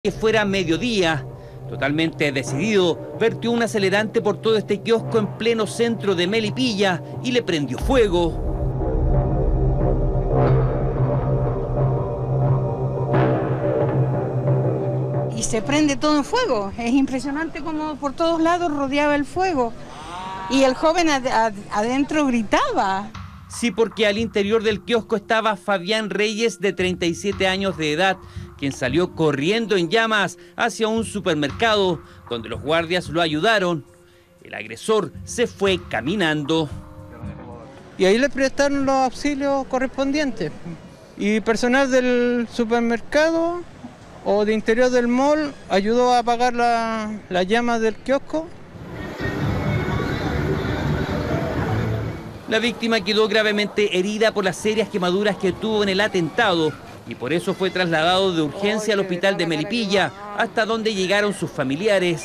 que fuera mediodía. Totalmente decidido, vertió un acelerante por todo este kiosco en pleno centro de Melipilla y le prendió fuego. Y se prende todo en fuego. Es impresionante como por todos lados rodeaba el fuego. Y el joven adentro gritaba. Sí, porque al interior del kiosco estaba Fabián Reyes, de 37 años de edad, quien salió corriendo en llamas hacia un supermercado, donde los guardias lo ayudaron. El agresor se fue caminando. Y ahí le prestaron los auxilios correspondientes. Y personal del supermercado o de interior del mall ayudó a apagar la llama del kiosco. La víctima quedó gravemente herida por las serias quemaduras que tuvo en el atentado y por eso fue trasladado de urgencia al hospital de Melipilla, hasta donde llegaron sus familiares.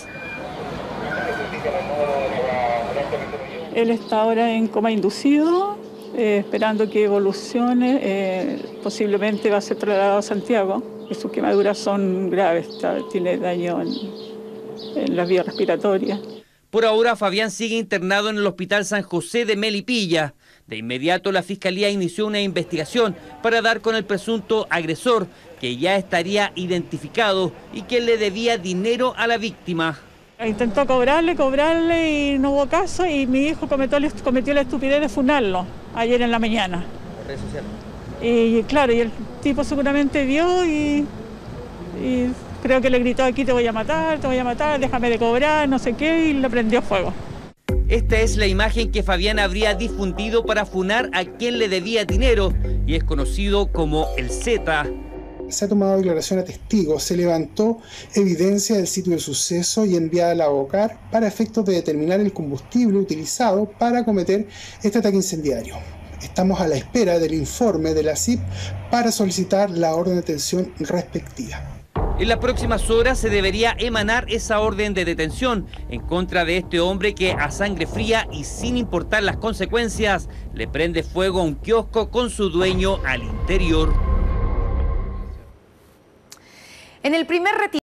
Él está ahora en coma inducido, esperando que evolucione. Posiblemente va a ser trasladado a Santiago, y sus quemaduras son graves, tiene daño en las vías respiratorias. Por ahora, Fabián sigue internado en el Hospital San José de Melipilla. De inmediato, la Fiscalía inició una investigación para dar con el presunto agresor, que ya estaría identificado y que le debía dinero a la víctima. Intentó cobrarle y no hubo caso, y mi hijo cometió la estupidez de funarlo ayer en la mañana. ¿Por redes sociales? Y claro, y el tipo seguramente vio y creo que le gritó: aquí te voy a matar, déjame de cobrar, no sé qué, y le prendió fuego. Esta es la imagen que Fabián habría difundido para funar a quien le debía dinero y es conocido como el Z. Se ha tomado declaración a testigos, se levantó evidencia del sitio del suceso y enviada a la OCAR para efectos de determinar el combustible utilizado para cometer este ataque incendiario. Estamos a la espera del informe de la CIP para solicitar la orden de detención respectiva. En las próximas horas se debería emanar esa orden de detención en contra de este hombre que a sangre fría y sin importar las consecuencias le prende fuego a un kiosco con su dueño al interior. En el primer retiro